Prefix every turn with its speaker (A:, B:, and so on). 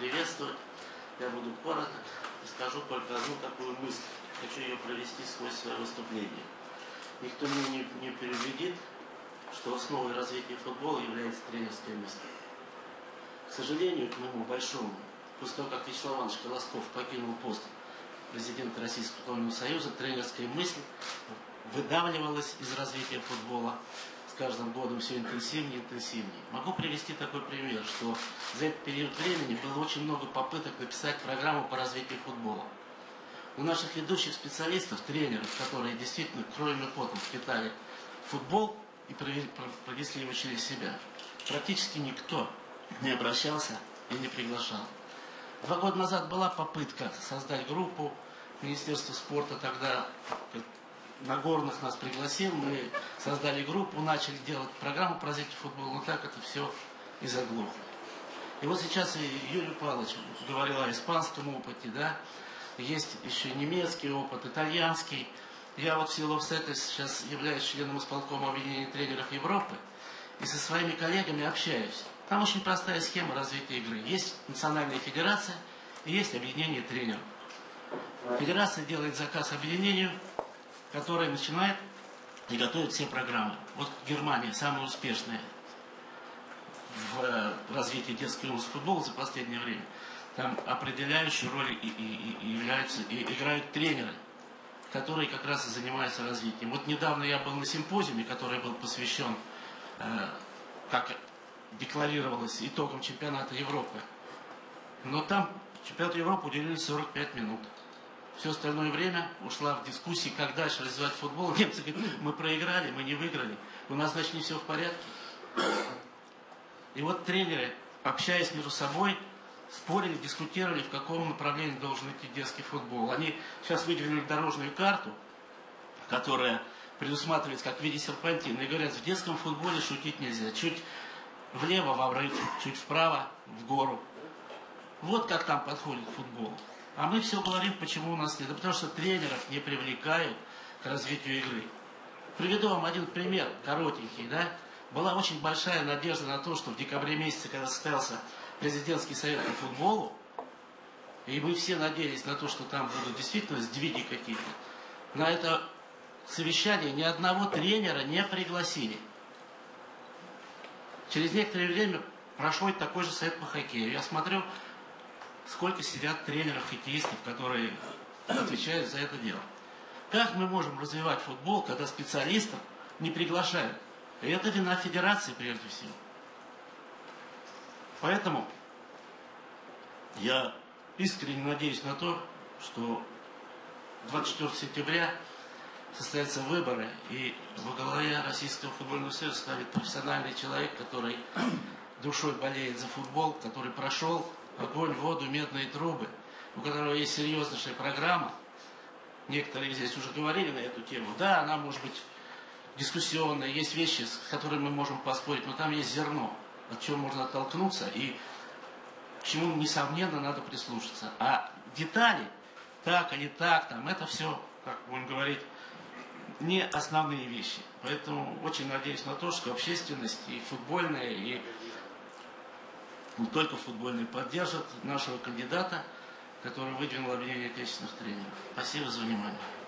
A: приветствовать. Я буду короток и скажу только одну такую мысль. Хочу ее провести сквозь свое выступление. Никто меня не переубедит, что основой развития футбола является тренерская мысль. К сожалению, к моему большому, после того, как Вячеслав Иванович Колосков покинул пост президента Российского футбольного союза, тренерская мысль выдавливалась из развития футбола с каждым годом все интенсивнее и интенсивнее. Могу привести такой пример, что за этот период времени было очень много попыток написать программу по развитию футбола. У наших ведущих специалистов, тренеров, которые действительно кровью и потом впитали футбол и провели его через себя, практически никто не обращался и не приглашал. 2 года назад была попытка создать группу. Министерство спорта тогда Нагорных нас пригласил, мы создали группу, начали делать программу по развитию футбола, но так это все и заглохло. И вот сейчас и Юрий Павлович говорил о испанском опыте, да, есть еще немецкий опыт, итальянский. Я вот в силу этого сейчас являюсь членом исполкома объединения тренеров Европы и со своими коллегами общаюсь. Там очень простая схема развития игры. Есть национальная федерация и есть объединение тренеров. Федерация делает заказ объединению, которое начинает и готовит все программы. Вот Германия самая успешная в развитии детского и юношеского футбола за последнее время. Там определяющую роль играют тренеры, которые как раз и занимаются развитием. Вот недавно я был на симпозиуме, который был посвящен, как декларировалось, итогам чемпионата Европы. Но там чемпионату Европы уделили 45 минут. Все остальное время ушла в дискуссии, как дальше развивать футбол. Немцы говорят, мы проиграли, мы не выиграли. У нас, значит, не все в порядке. И вот тренеры, общаясь между собой, спорили, дискутировали, в каком направлении должен идти детский футбол. Они сейчас выдвинули дорожную карту, которая предусматривается как в виде серпантина. И говорят, в детском футболе шутить нельзя. Чуть влево в обрыв, чуть вправо в гору. Вот как там подходит к футболу. А мы все говорим, почему у нас нет. Да потому что тренеров не привлекают к развитию игры. Приведу вам один пример, коротенький, да. Была очень большая надежда на то, что в декабре месяце, когда состоялся президентский совет по футболу, и мы все надеялись на то, что там будут действительно сдвиги какие-то, на это совещание ни одного тренера не пригласили. Через некоторое время прошло такой же совет по хоккею. Я смотрю, сколько сидят тренеров-хоккеистов, которые отвечают за это дело. Как мы можем развивать футбол, когда специалистов не приглашают? И это вина федерации прежде всего. Поэтому я искренне надеюсь на то, что 24 сентября состоятся выборы, и во главе Российского футбольного союза станет профессиональный человек, который душой болеет за футбол, который прошел огонь, воду, медные трубы, у которого есть серьезнейшая программа. Некоторые здесь уже говорили на эту тему. Да, она может быть дискуссионная, есть вещи, с которыми мы можем поспорить, но там есть зерно, от чего можно оттолкнуться и к чему, несомненно, надо прислушаться. А детали, так или так, там, это все, как будем говорить, не основные вещи. Поэтому очень надеюсь на то, что общественность и футбольная, и не только футбольная поддержат нашего кандидата, который выдвинул объединение отечественных тренеров. Спасибо за внимание.